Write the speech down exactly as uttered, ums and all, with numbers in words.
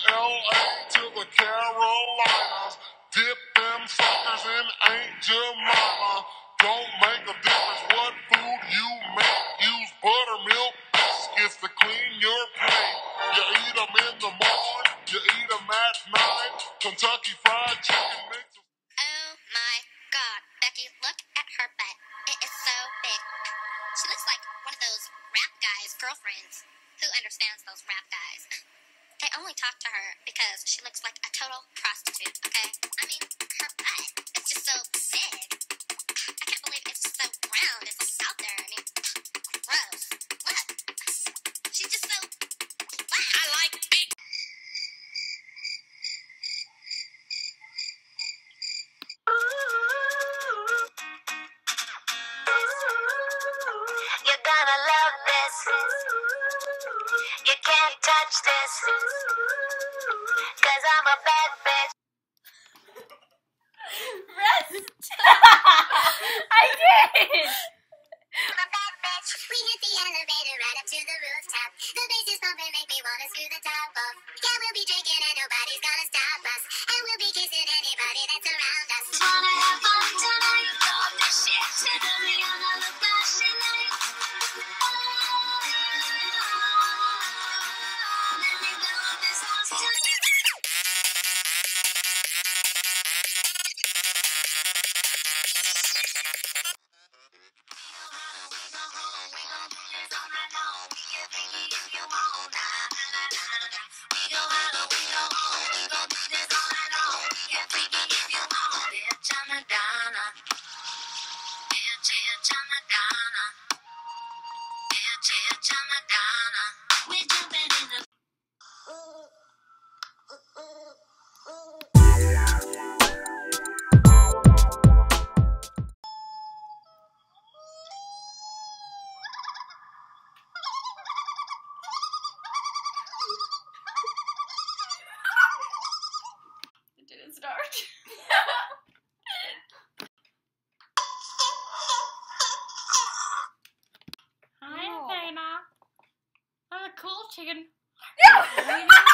L A to the Carolinas. Dip them suckers in Aunt Jemima. Don't make a difference what food you make. Use Buttermilk Biscuits to clean your plate. You eat them in the morning, you eat them at night. Kentucky Fried Chicken mix. Oh my God, Becky, look at her butt. It is so big. She looks like one of those rap guys' girlfriends. Who understands those rap guys? They only talk to her because she looks like a total prostitute, okay? I mean, her butt, it's just so big. I can't believe it's just so round. It's just out there. I mean, gross. Look. She's just so flat. I like big. You're gonna love this. You can't touch this. Cause I'm a bad bitch. Rest. I did. I'm a bad bitch. We hit the elevator right up to the rooftop. The bass is pumping, make me wanna screw the top off. Yeah, we'll be drinking and nobody's gonna stop us. And we'll be kissing anybody that's around us. Wanna have fun tonight? All this shit tonight. Another flashing light. Let me blow this house tonight. I'm Madonna. Bitch, bitch, I'm Madonna. Bitch, bitch, I'm Madonna. We're jumping in the. It didn't start. Hi, Dana. I'm a cool chicken. No!